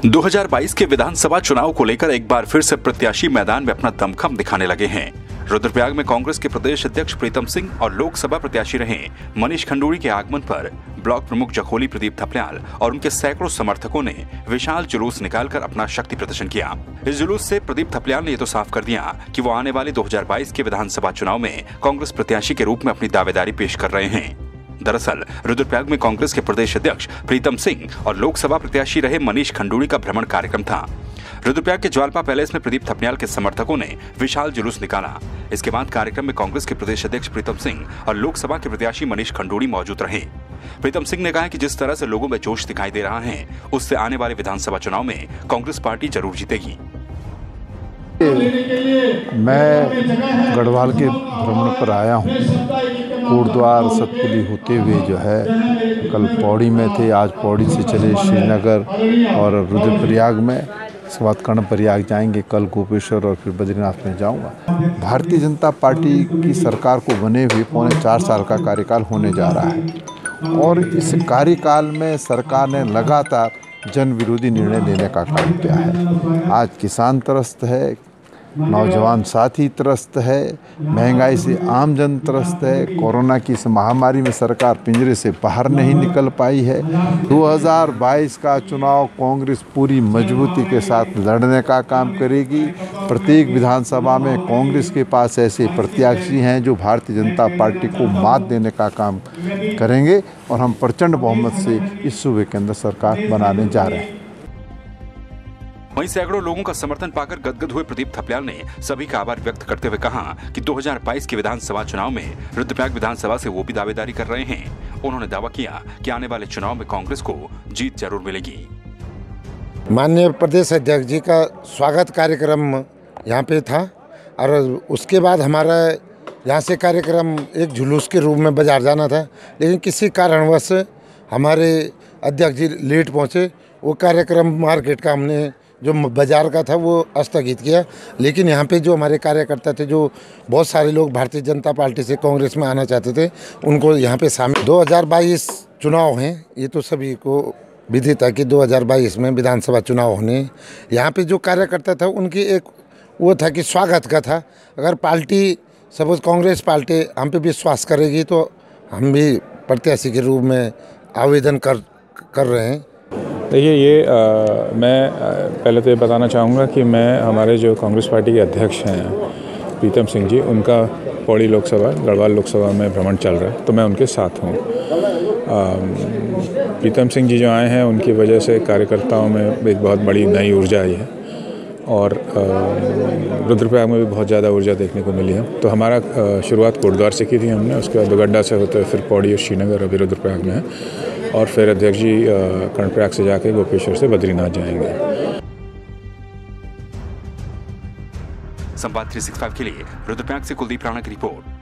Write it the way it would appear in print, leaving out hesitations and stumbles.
2022 के विधानसभा चुनाव को लेकर एक बार फिर से प्रत्याशी मैदान में अपना दमखम दिखाने लगे हैं। रुद्रप्रयाग में कांग्रेस के प्रदेश अध्यक्ष प्रीतम सिंह और लोकसभा प्रत्याशी रहे मनीष खंडूड़ी के आगमन पर ब्लॉक प्रमुख जखोली प्रदीप थपलियाल और उनके सैकड़ों समर्थकों ने विशाल जुलूस निकालकर अपना शक्ति प्रदर्शन किया। इस जुलूस से प्रदीप थपलियाल ने ये तो साफ कर दिया कि वो आने वाले 2022 के विधानसभा चुनाव में कांग्रेस प्रत्याशी के रूप में अपनी दावेदारी पेश कर रहे हैं। दरअसल रुद्रप्रयाग में कांग्रेस के प्रदेश अध्यक्ष प्रीतम सिंह और लोकसभा प्रत्याशी रहे मनीष खंडूड़ी का भ्रमण कार्यक्रम था। रुद्रप्रयाग के ज्वालपा पैलेस में प्रदीप थपलियाल के समर्थकों ने विशाल जुलूस निकाला। इसके बाद कार्यक्रम में कांग्रेस के प्रदेश अध्यक्ष प्रीतम सिंह और लोकसभा के प्रत्याशी मनीष खंडूड़ी मौजूद रहे। प्रीतम सिंह ने कहा कि जिस तरह से लोगों में जोश दिखाई दे रहा है, उससे आने वाले विधानसभा चुनाव में कांग्रेस पार्टी जरूर जीतेगी। मैं गढ़वाल के भ्रमण पर आया हूँ। कोटद्वार सतपुली होते हुए जो है कल पौड़ी में थे, आज पौड़ी से चले श्रीनगर और रुद्रप्रयाग में, इसके बाद कर्णप्रयाग जाएंगे, कल गोपेश्वर और फिर बद्रीनाथ में जाऊंगा। भारतीय जनता पार्टी की सरकार को बने हुए 4.25 साल का कार्यकाल होने जा रहा है और इस कार्यकाल में सरकार ने लगातार जन विरोधी निर्णय लेने का काम किया है। आज किसान त्रस्त है, नौजवान साथी त्रस्त है, महंगाई से आम जन त्रस्त है, कोरोना की इस महामारी में सरकार पिंजरे से बाहर नहीं निकल पाई है। 2022 का चुनाव कांग्रेस पूरी मजबूती के साथ लड़ने का काम करेगी। प्रत्येक विधानसभा में कांग्रेस के पास ऐसे प्रत्याशी हैं जो भारतीय जनता पार्टी को मात देने का काम करेंगे और हम प्रचंड बहुमत से इस सूबे के अंदर सरकार बनाने जा रहे हैं। वहीं सैकड़ों लोगों का समर्थन पाकर गदगद हुए प्रदीप थपलियाल ने सभी का आभार व्यक्त करते हुए कहा कि 2022 के विधानसभा चुनाव में रुद्रप्रयाग विधानसभा से वो भी दावेदारी कर रहे हैं। उन्होंने दावा किया कि आने वाले चुनाव में कांग्रेस को जीत जरूर मिलेगी। माननीय प्रदेश अध्यक्ष जी का स्वागत कार्यक्रम यहाँ पे था और उसके बाद हमारा यहाँ से कार्यक्रम एक जुलूस के रूप में बाजार जाना था, लेकिन किसी कारणवश हमारे अध्यक्ष जी लेट पहुँचे। वो कार्यक्रम मार्केट का हमने जो बाजार का था वो स्थगित किया, लेकिन यहाँ पे जो हमारे कार्यकर्ता थे, जो बहुत सारे लोग भारतीय जनता पार्टी से कांग्रेस में आना चाहते थे, उनको यहाँ पे शामिल। 2022 चुनाव हैं, ये तो सभी को विदित है कि 2022 में विधानसभा चुनाव होने। यहाँ पे जो कार्यकर्ता था उनकी एक वो था कि स्वागत का था। अगर पार्टी सपोज कांग्रेस पार्टी हम पे विश्वास करेगी तो हम भी प्रत्याशी के रूप में आवेदन कर रहे हैं। देखिए मैं पहले तो ये बताना चाहूँगा कि मैं हमारे जो कांग्रेस पार्टी के अध्यक्ष हैं प्रीतम सिंह जी, उनका पौड़ी लोकसभा गढ़वाल लोकसभा में भ्रमण चल रहा है, तो मैं उनके साथ हूँ। प्रीतम सिंह जी जो आए हैं उनकी वजह से कार्यकर्ताओं में एक बहुत बड़ी नई ऊर्जा आई है और रुद्रप्रयाग में भी बहुत ज़्यादा ऊर्जा देखने को मिली है। तो हमारा शुरुआत कोटद्वार से की थी हमने, उसके बाद दुगड्डा से होते हुए फिर पौड़ी और श्रीनगर अभी रुद्रप्रयाग में है और फिर अध्यक्ष जी कर्णप्रयाग से जाके गोपेश्वर से बद्रीनाथ जाएंगे। संवाद 365 के लिए रुद्रप्रयाग से कुलदीप राणा की रिपोर्ट।